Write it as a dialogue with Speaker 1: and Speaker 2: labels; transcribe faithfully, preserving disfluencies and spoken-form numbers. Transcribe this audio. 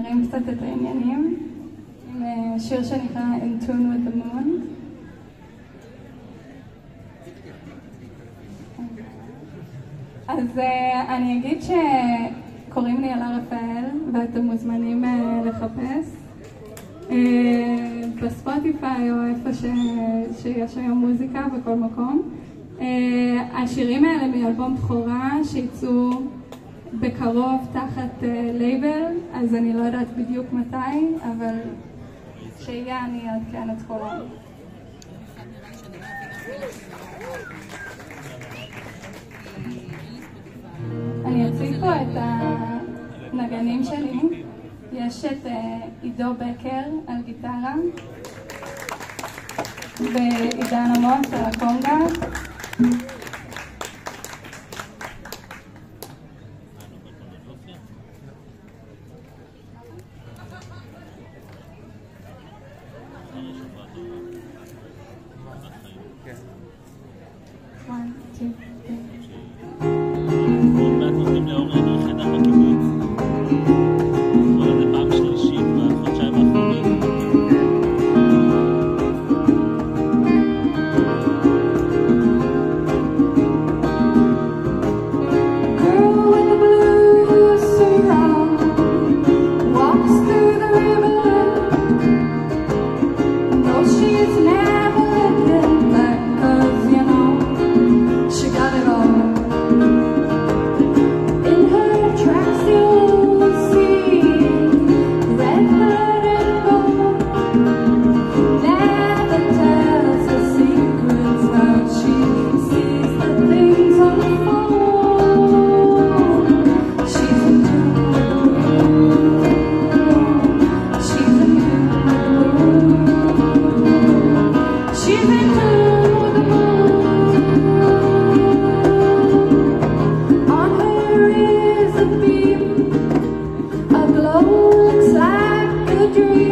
Speaker 1: נרים קצת את העניינים עם שיר שנקרא In Tune with the Moon. אז אני אגיד שקוראים לי אלה רפאל ואתם מוזמנים לחפש בספוטיפיי או איפה שיש היום מוזיקה בכל מקום. השירים האלה מאלבום בכורה שיצאו בקרוב תחת לייבל, אז אני לא יודעת בדיוק מתי, אבל שיהיה אני אעדכן את כולם. אני אציג פה את הנגנים שלי. יש את עידו בקר על גיטרה ועידן עמוס על הקונגה. One, two, three.
Speaker 2: עוד מעט נותנים לאורן יחידה בקיבוץ. כבר זה פעם שלישית בחודשיים האחרונים.
Speaker 1: Girl in the blue surround walks through the river. No, she's never looking back, 'cause you know she got it all. In her tracks you'll see red, blood and gold. Never tells her secrets, now she sees the things unfold. She's in tune with the moon. She's in tune with the moon. She's in tune with the moon. On her is a beam, a glow looks like a dream.